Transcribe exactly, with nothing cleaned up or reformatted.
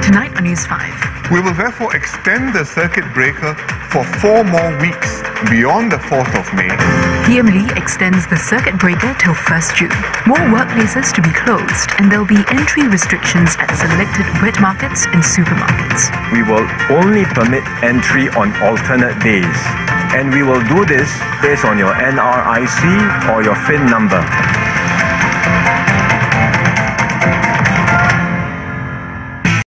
Tonight on News five. We will therefore extend the circuit breaker for four more weeks beyond the fourth of May. P M Lee extends the circuit breaker till first June. More workplaces to be closed, and there'll be entry restrictions at selected wet markets and supermarkets. We will only permit entry on alternate days, and we will do this based on your N R I C or your F I N number.